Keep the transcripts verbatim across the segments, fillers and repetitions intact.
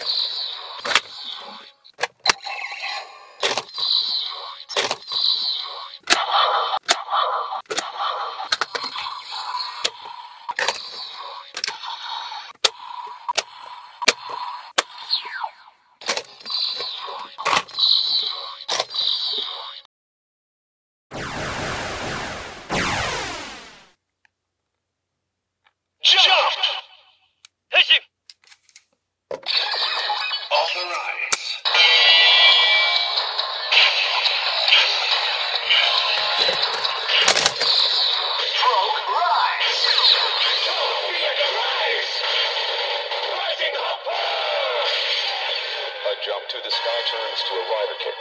Jump to the sky turns to a rider kick.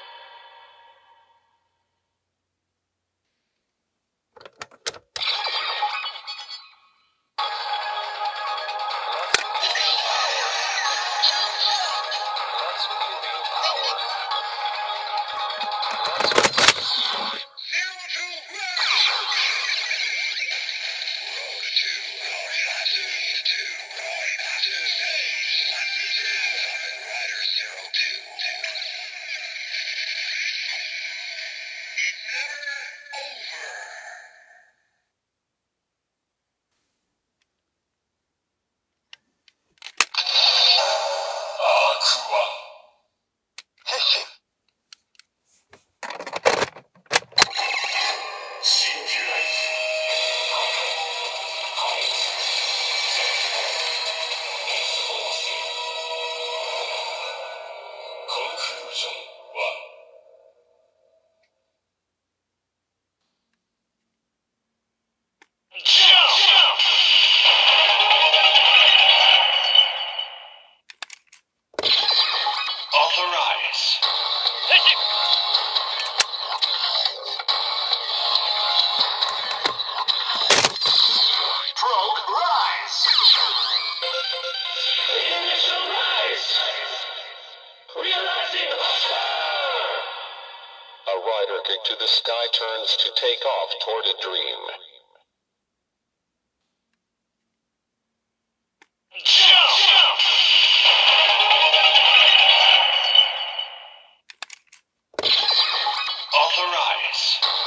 Rider kick to the sky turns to take off toward a dream. Authorize.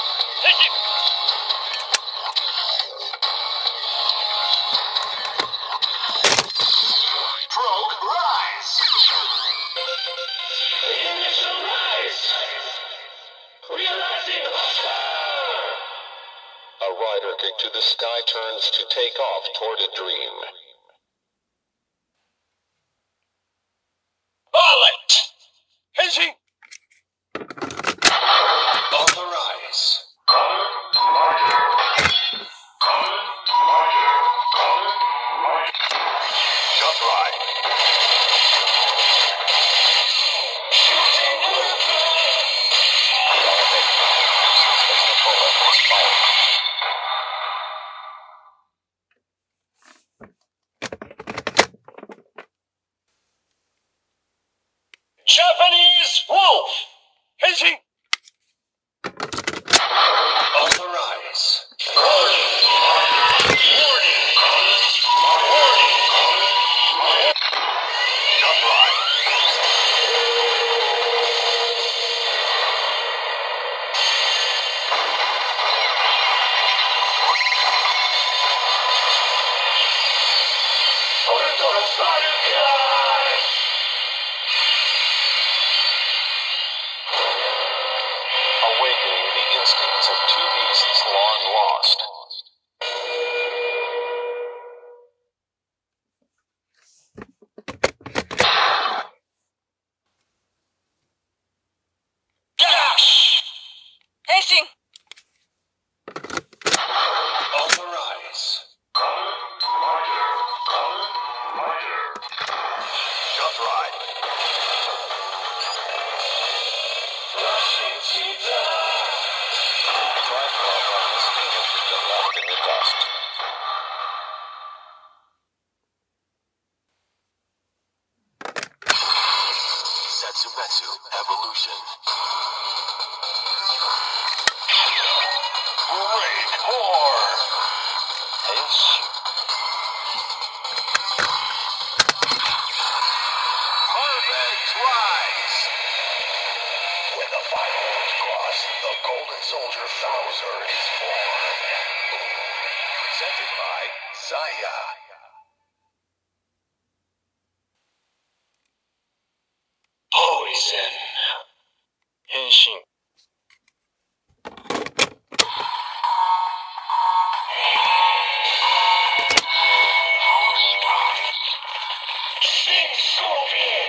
Stroke rise. Initial rise. Realizing horsepower! A rider kick to the sky turns to take off toward a dream. Bullet! Hizzy! Authorize. Colin Martyr. Colin Martyr. Colin Martyr. Jump right. Japanese Wolf! Hizzy! Authorize. Warning! Warning! Warning! Jump right. Awakening the instincts of two beasts long lost. Dash! Racing! Authorize. Colin Martyr. Colin Martyr. Jump ride. Rushing cheetah! Drive off on this needle system left in the dust. Setsumetsu Evolution. Great Core! And shoot. Soldier Bowser is born. Presented by Saya. Poison. 変身。Sing Scorpion.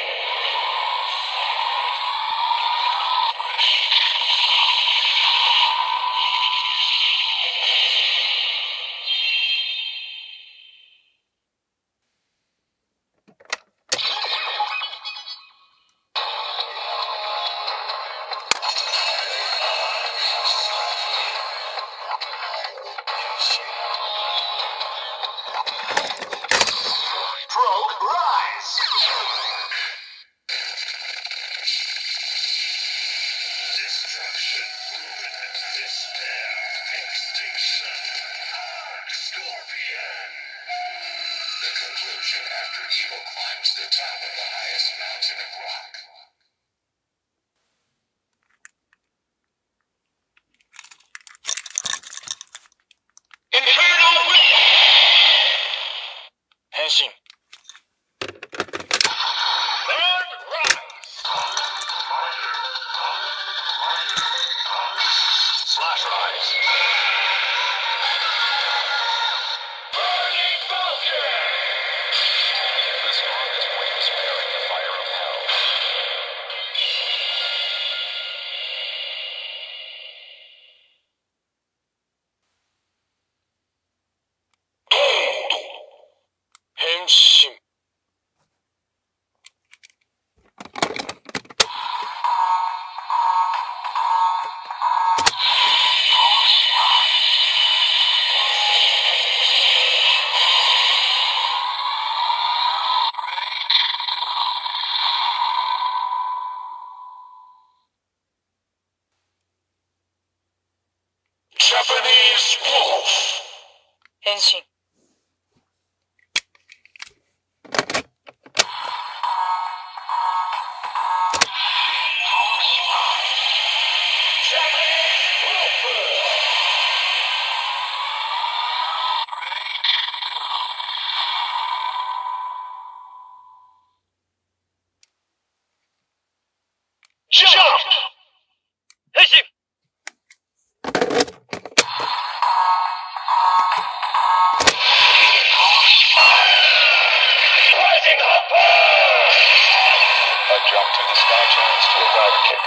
Rogue Rise! Destruction, ruin, despair, extinction. Arc Scorpion! The conclusion after evil climbs the top of the highest mountain of rock. Inferno Wing! 変身。Slash Rise. Burning Falcon! The strongest wings bearing the fire of hell. Henshin. Japanese Wolf. 変身。Jump! 変身。Rising up! A jump to the sky chance to eradicate.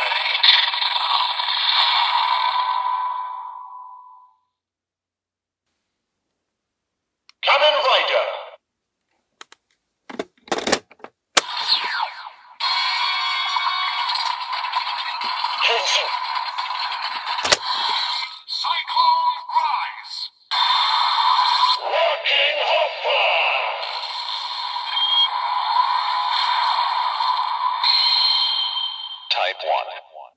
Kamen Rider! Henshin! Cyclone Rise! Rocking Hopper! Type one.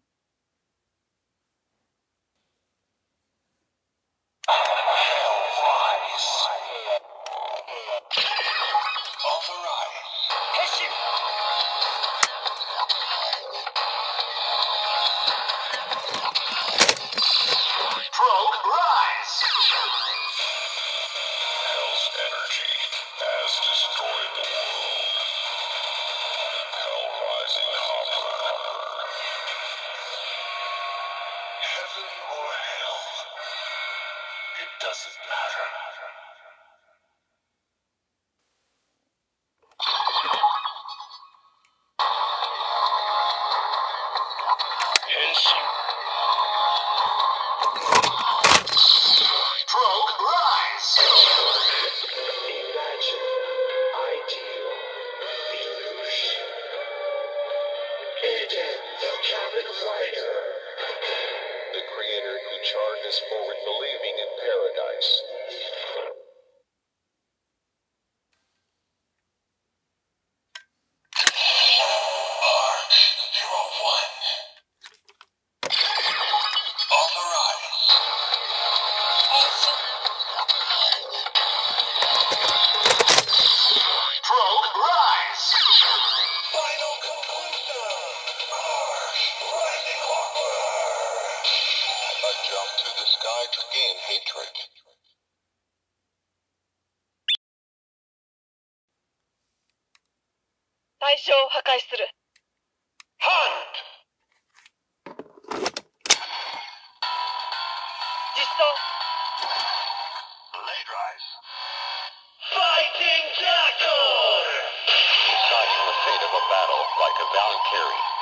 Hell Rise. Authorize. Henshin! Rogue Rise! Hell's energy has destroyed the world. Hell Rising Hopper. Heaven or hell, it doesn't matter. Henshin. Rogue Rise! Imagine, ideal, illusion. Eden, the Kamen Rider. The creator who charged us forward believing in paradise. Arc Zero One. Authorize. Rogue Rise! Final conclusion! Arc Rising Hopper! A jump 対象を破壊する。 Hunt! 実装。 Blade Rise. Fighting Jackal! Deciding the fate of a battle like a Valkyrie.